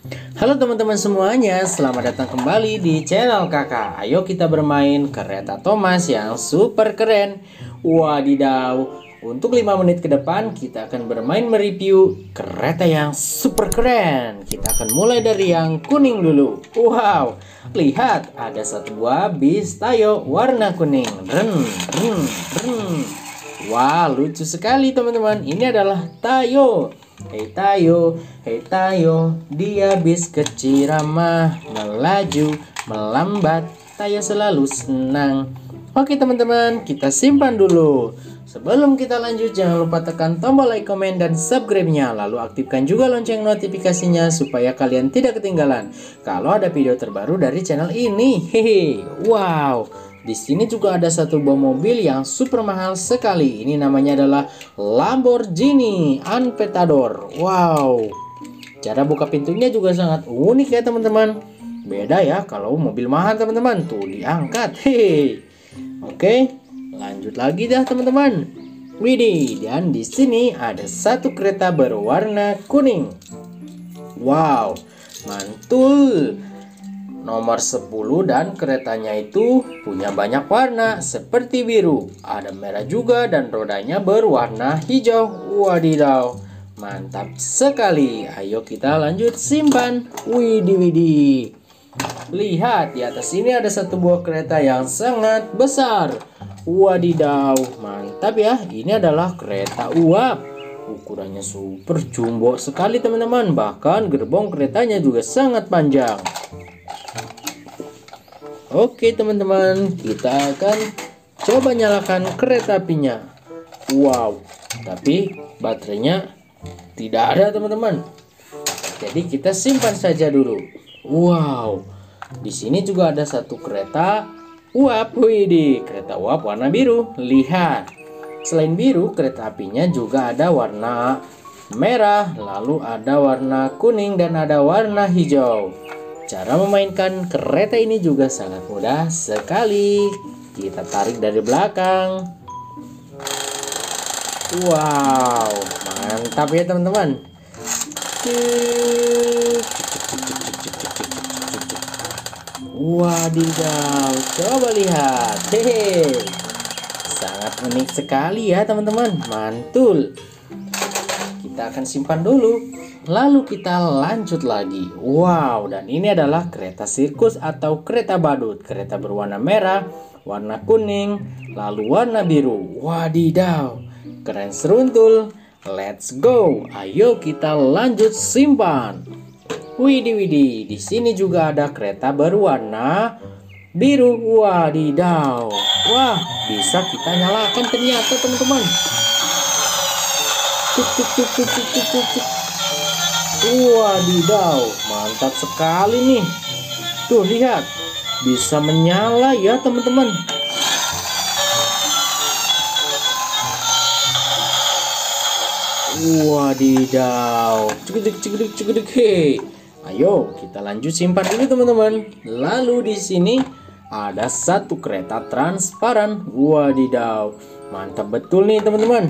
Halo teman-teman semuanya, selamat datang kembali di channel kakak. Ayo kita bermain kereta Thomas yang super keren. Wadidaw, untuk 5 menit ke depan kita akan bermain mereview kereta yang super keren. Kita akan mulai dari yang kuning dulu. Wow, lihat ada satu buah bis Tayo warna kuning. Ren, ren, ren. Wah, lucu sekali teman-teman. Ini adalah Tayo. Hei Tayo, dia bis kecil ramah, melaju, melambat, Tayo selalu senang. Oke teman-teman, kita simpan dulu. Sebelum kita lanjut, jangan lupa tekan tombol like, komen, dan subscribe-nya. Lalu aktifkan juga lonceng notifikasinya supaya kalian tidak ketinggalan kalau ada video terbaru dari channel ini. Hehe, wow. Di sini juga ada satu buah mobil yang super mahal sekali. Ini namanya adalah Lamborghini Aventador. Wow. Cara buka pintunya juga sangat unik ya teman-teman. Beda ya kalau mobil mahal teman-teman. Tuh diangkat. Hehe. Oke, lanjut lagi dah teman-teman. Widih, dan di sini ada satu kereta berwarna kuning. Wow, mantul. Nomor 10 dan keretanya itu punya banyak warna seperti biru, ada merah juga dan rodanya berwarna hijau. Wadidaw, mantap sekali. Ayo kita lanjut simpan. Widih widih. Lihat di atas ini ada satu buah kereta yang sangat besar. Wadidaw, mantap ya. Ini adalah kereta uap. Ukurannya super jumbo sekali teman-teman. Bahkan gerbong keretanya juga sangat panjang. Oke teman-teman, kita akan coba nyalakan kereta apinya. Wow, tapi baterainya tidak ada teman-teman. Jadi kita simpan saja dulu. Wow, di sini juga ada satu kereta uap. Widih, kereta uap warna biru. Lihat, selain biru, kereta apinya juga ada warna merah, lalu ada warna kuning dan ada warna hijau. Cara memainkan kereta ini juga sangat mudah sekali. Kita tarik dari belakang. Wow, mantap ya teman-teman. Wadidaw, coba lihat. Hehe, sangat unik sekali ya teman-teman. Mantul. Kita akan simpan dulu. Lalu kita lanjut lagi. Wow, dan ini adalah kereta sirkus atau kereta badut. Kereta berwarna merah, warna kuning, lalu warna biru. Wadidaw, keren seruntul. Let's go. Ayo kita lanjut simpan. Widih widih, di sini juga ada kereta berwarna biru. Wadidaw. Wah, bisa kita nyalakan ternyata teman-teman. Cuk cuk cuk cuk cuk cuk cuk. Wadidaw, mantap sekali nih. Tuh lihat, bisa menyala ya teman-teman. Wadidaw, cekiduk cekiduk cekiduk. Hei, ayo kita lanjut simpan dulu teman-teman. Lalu di sini ada satu kereta transparan. Wadidaw, mantap betul nih teman-teman.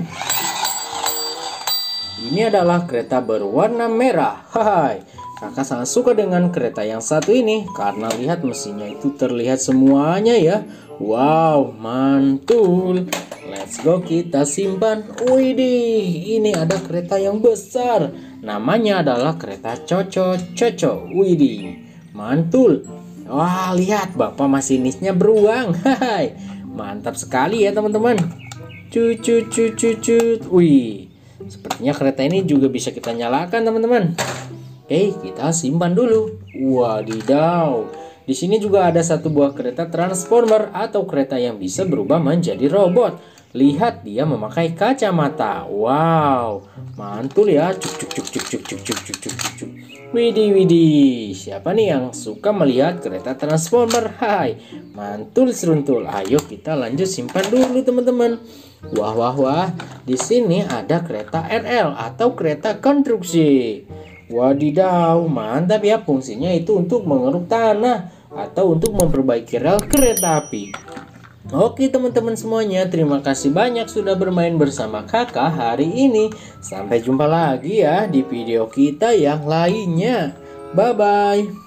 Ini adalah kereta berwarna merah. Hai, kakak sangat suka dengan kereta yang satu ini karena lihat mesinnya itu terlihat semuanya ya. Wow, mantul. Let's go, kita simpan. Widih, ini ada kereta yang besar. Namanya adalah kereta Coco. Widih, mantul. Wah, lihat bapak masinisnya beruang. Hai, mantap sekali ya teman-teman. Cucut. Wih, sepertinya kereta ini juga bisa kita nyalakan teman-teman. Oke, kita simpan dulu. Wadidaw. Di sini juga ada satu buah kereta transformer atau kereta yang bisa berubah menjadi robot. Lihat, dia memakai kacamata. Wow, mantul ya. Cuk. Widih. Siapa nih yang suka melihat kereta transformer? Hai, mantul seruntul. Ayo kita lanjut simpan dulu teman-teman. Wah. Di sini ada kereta RL atau kereta konstruksi. Wadidaw, mantap ya. Fungsinya itu untuk mengeruk tanah atau untuk memperbaiki rel kereta api. Oke teman-teman semuanya, terima kasih banyak sudah bermain bersama kakak hari ini. Sampai jumpa lagi ya di video kita yang lainnya. Bye-bye.